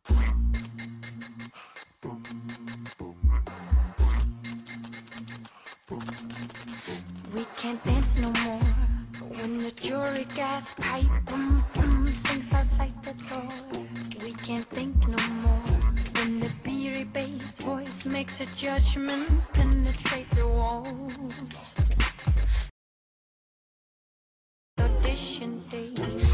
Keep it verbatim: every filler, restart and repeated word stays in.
We can't dance no more when the jury gas pipe boom boom sings outside the door. We can't think no more when the beery bass voice makes a judgment penetrate the walls. Audition day,